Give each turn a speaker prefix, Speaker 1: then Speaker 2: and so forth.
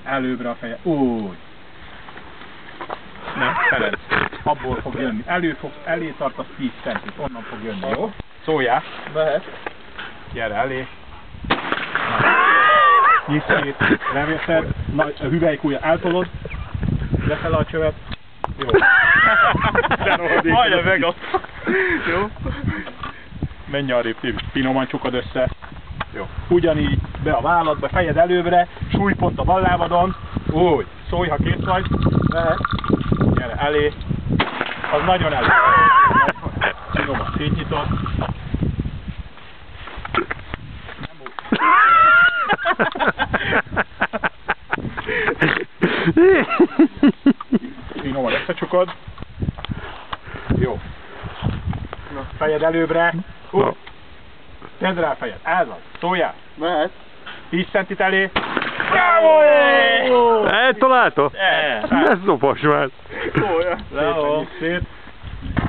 Speaker 1: Előbbre a feje. Úgy. Nem, Ferenc. Abból fog jönni. Elé tartasz 10 centit, onnan fog jönni, jó? Szóljál.
Speaker 2: Mehet.
Speaker 1: Gyere elé. Nyiszkét, leveszed, a hüvelykújja eltolod, lefele a csövet. Jó.
Speaker 2: Hajja meg azt. Jó.
Speaker 1: Menj arrébb, finoman csukod össze. Jó. Ugyanígy be a válladba, fejed előbbre, súlypont a bal lábadon. Úgy. Szólj, ha kész vagy.
Speaker 2: Mehet.
Speaker 1: Gyere elé. Az nagyon elé. Finoman szétnyitod. Nem úgy. Finoman összecsukod. Jó. Fejed előbbre. Tedd rá a fejed. Ez az. Szóljál.
Speaker 2: Mehet.
Speaker 1: 10 centit elé. Bravo!
Speaker 3: Eltalálta? Ez szopas már.
Speaker 2: Szólja.
Speaker 1: Szépen nyit szét.